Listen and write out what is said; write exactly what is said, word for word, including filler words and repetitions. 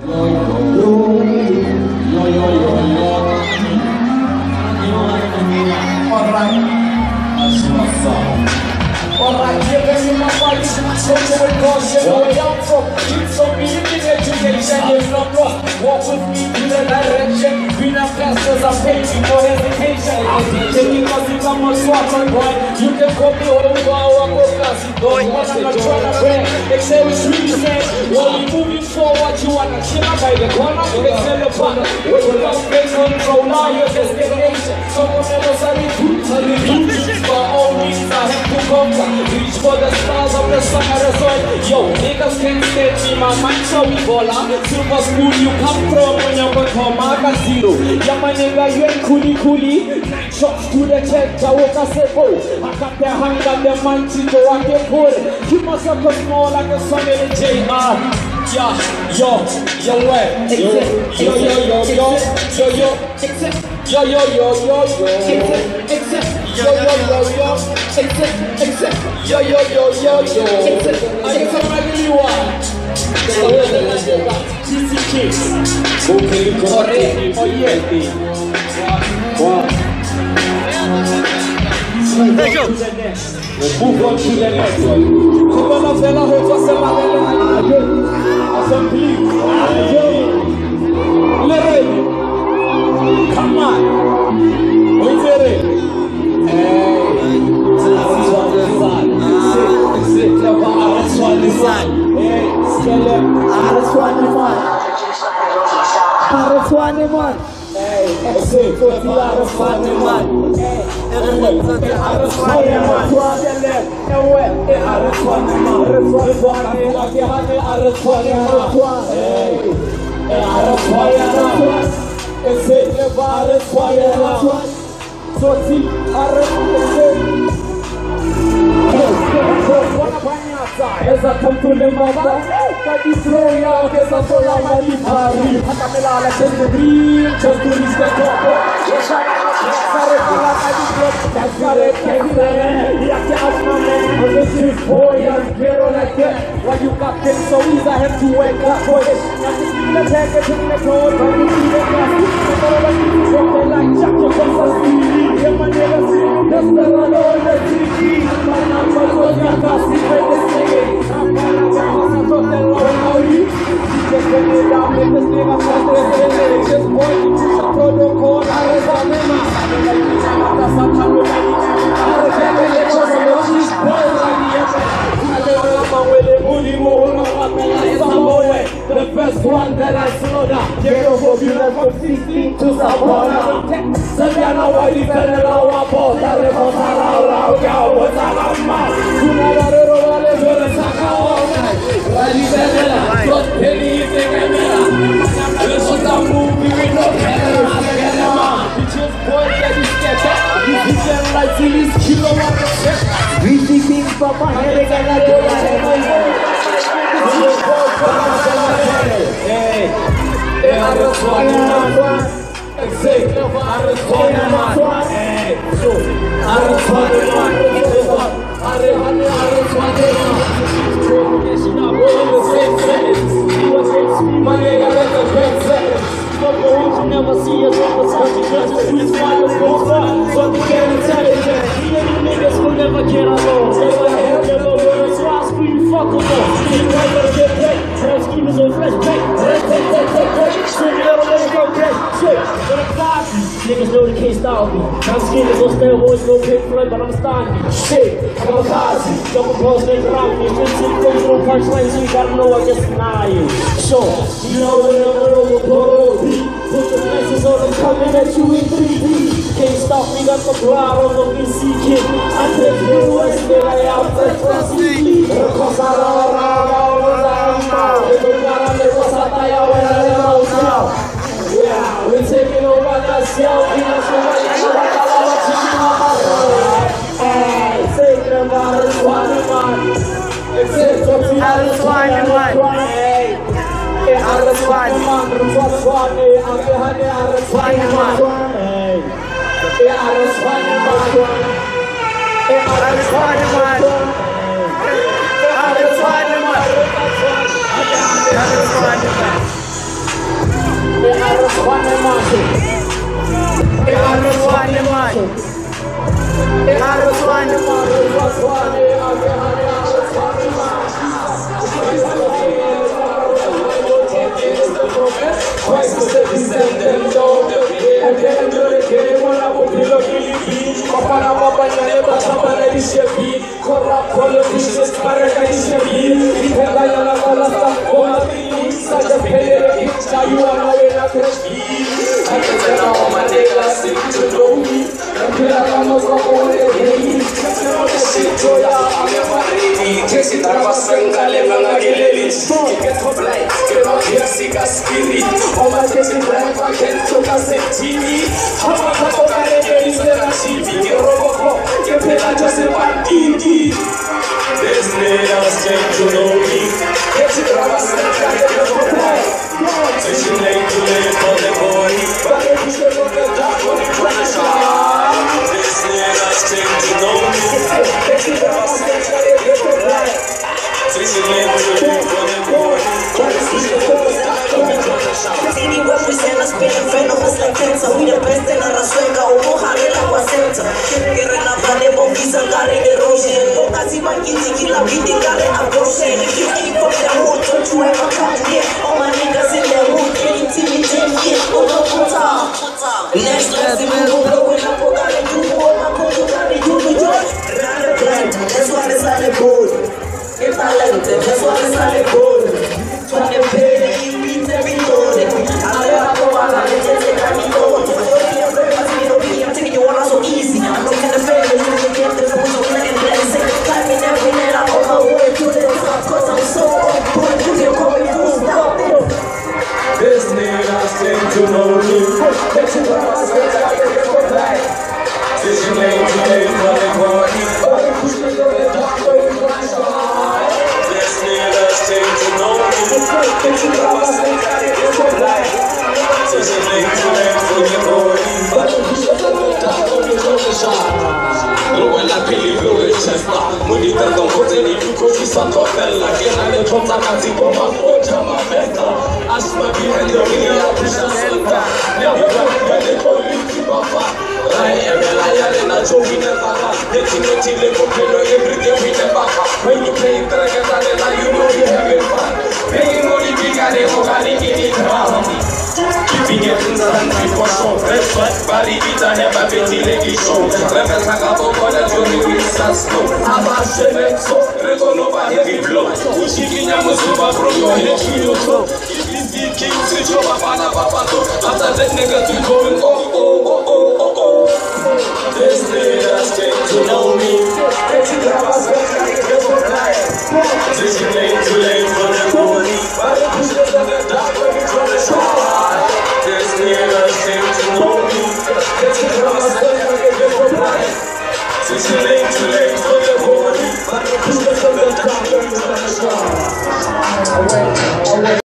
Alright, give me my fight. So you will caution where I'm from. It's so me in education. You're not lost. Walk with me in the direction. Been a classes, I'm paying for hesitation. I'm teaching because if I'm a swapper boy, you can copy all the power of class. Boy, I'm not trying to break. They say it's really sad. While you're moving forward, you wanna chill out by the corner. They say the partner. When you don't take control, now you're destination. Someone never said it. Tell me who is for all reasons I have to conquer. Reach for the stars of the sun and the soil. Yo, niggas can't stand me, my mind so we baller. Silver school you come from when you become a zero. Yeah, my nigga, you ain't coolie coolie. Nine shots to the chest, I walk a sebo. I got the hand and the man to go and get pulled. You must have come more like a son in the J R. Yeah, yo, yo, what? Yo, yo, yo, yo, yo, yo, yo, yo, yo, yo, yo, yo, yo. Yo yo yo yo, except except yo yo yo yo yo. I come like you are. T C Kids. Okay, correct. Oh yeah. Wow. Let's go. Let's move on to the next one. Come on, fella, hold yourself up. Assembly. Let come on. Wait for it. Hey, so see, as I come to the mother, that is throwing out as I fall out my party. Hakamela, let's take the dream, just to reach the top. Sorry, I just got that's got it. Yeah, Ashma, man, this is boy, I'm here like that. Why you got things so easy, I have to wake up for it. Let's take it in the cold, but you see the glass. Something like Jackie from the sea. Yeah, my nigga, that's the one on the T V. My number was not passing by the singing. I'm gonna go on the low how you just put it down with this nigga from the village. Just point to the protocol. I was on the map. I'm like, I'm not going to I can't let you know she's born like the other. I don't know my way, the booty move, my way. The first one that I saw that get over you like from sixteen to Sabona. Sabiana wali fere la wapo, tare mo sara la ya wo sara ma. Kuna dare ro wale dole sakaona. Wali fere la, tot peli te kamera. Eso tamu we no camera, camera. Bitches boy that is get up. You can like this kilo what the check. We think papa here gana dola. Hey, hey, I just want to Hey, I just want to Hey, so I just want to I just want to My nigga, let the great seconds. You never see a drop of something just to inspire your folks. Something get intelligent. Many niggas will never get along. Never have their little words, so I scream fuck them all. You never get paid. Trans schemers on fresh pay. Red, red, red, red, red. Scream it out, let it go, okay? Shit, but I'm sorry. Niggas know they can't stop me. I'm skinny, so steroids, no pink flood, but I'm starting. Shit, I'm a Kazi. Double cross, niggas around me. Shit, shit, goes on punch lines, so you gotta know I just deny you. Sure, you know what I'm over. Put the message on them coming at you in three D. Can't stop me, got the blood on the V C kid. I take the West, then I out the Francis. Cause I don't know. Yeah, we're taking over that show. Hey, take them out of the one man. Except for the other one. Hey. I just want to man, I just want to man, I just want to man. I just want to man. I just want to man. I just want to man. I just want to man. discevi, corrupt politicians, paradise-vi, dipenda yana balasta, ona trinisa, depende picture, you are now in a three. I can tell all my niggas seem to know me, and feel like I'm not going to be. Just know the shit, Joya, I'm never ready. Just it, I'm a single, I'm a gilly. Get up like, get up here, sick a spirit. Oh my God, I'm a get to a T V. I'm a couple of days, then I see me, get Robocop, get paid, I just a one D D. This niggas came to know me. Get it, I'm a single, I'm a it's too late to live for the body, but if you should look at that one, you're trying to shine. This niggas came to know me. Get it, I'm a single, I'm a it's too late to live for the body, but if you should look at that one, you're trying to shine. City represent us, spinning venomous like cancer. We the best in our swagger, Omo Harela kwa center. Kere na vale bongiza ngare erosion. Pokazi bakiti kila vidi ngare abortion. If you ain't from the hood, don't you ever come here. All my niggas in the hood, can't intimidate me. Omo puta. Next lesson, we go blowing up, we gotta do more. My cool, gotta do the job. Run blind, that's why it's not a gold. Get talented, that's why it's not a gold. Try to pay, you beat every load. I never go on, I just take a load. I'm taking you all so easy. I'm taking the favors, you get this, I'm so glad that it's a time in every night. I'm on my way to this, cause I'm so on point. You can call me to stop it. This niggas came to know me. Get you from my stage, I get it for life. This you late today for the body, but you push me to the top, so you can't shine. This niggas came to know me. Get you from my stage, I get it for life. This you late today for the body, but you push me to the top, so you can't shine. Look la pili blue chesta, muni tanto poteni tuko si santo bella, che nelle tonta cazzi bomba, ojama meta. Ashma behind the wheel, I push a center. Never got the police, papa. Rai ebela ya na jogi na tara. Neti neti le popelo every day we the back. When you play dragata na you know you having fun. Paying money bigger than Mogari in it. Keeping it in the hand before show. Fresh sweat, body beat a never betty lady show. Rebel hang up over the journey with snow. Aba shemek so, return over heavy blow. Ushiki nyamusuba from your head to your toe. The king switch over Bana Papato. After that nigga to going oh oh oh oh oh oh. This niggas came to know me. Get you grab us, get you get for life. This